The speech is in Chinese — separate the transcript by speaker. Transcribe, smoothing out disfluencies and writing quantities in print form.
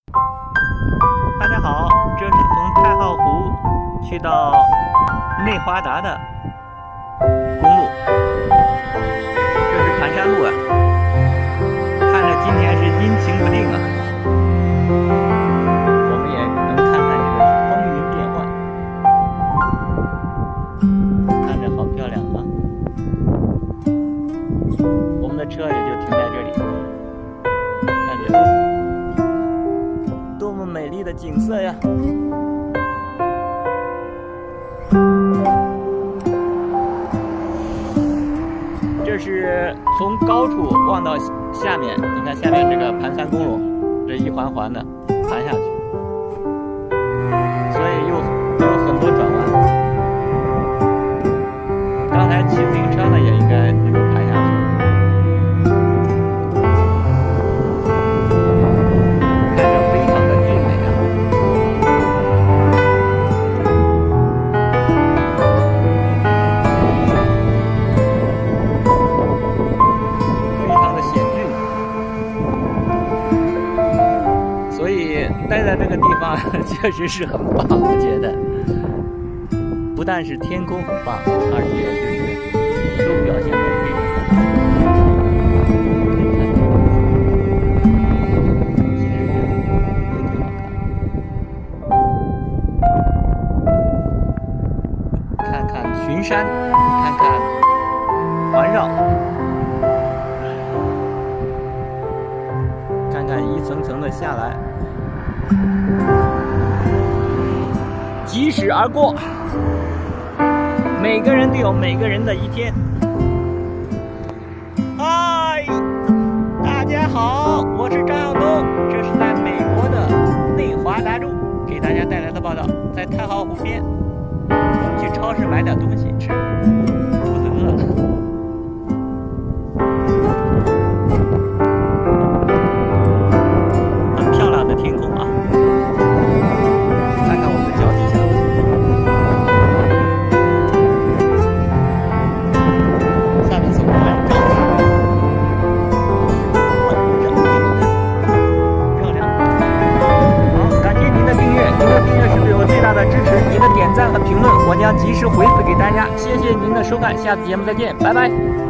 Speaker 1: 大家好，这是从太浩湖去到内华达的公路，这是盘山路啊。看着今天是阴晴不定啊，我们也能看看这个风云变幻，看着好漂亮啊。我们的车也就停在这里，看着多么美丽的景色呀！这是从高处望到下面，你看下面这个盘山公路，这一环环的盘下去，所以有很多转弯。刚才骑自行车呢，也应该能够盘下去。待在这个地方确实是很棒，我觉得，不但是天空很棒，而且就是都表现得非常棒。其实也挺好看，看看群山，看看环绕，看看一层层的下来。疾驶而过，每个人都有每个人的一天。嗨，大家好，我是张耀东，这是在美国的内华达州给大家带来的报道。在太浩湖边，我们去超市买点东西吃，肚子饿了。很漂亮的天空啊！看看我们的脚底下。支持您的点赞和评论，我将及时回复给大家。谢谢您的收看，下次节目再见，拜拜。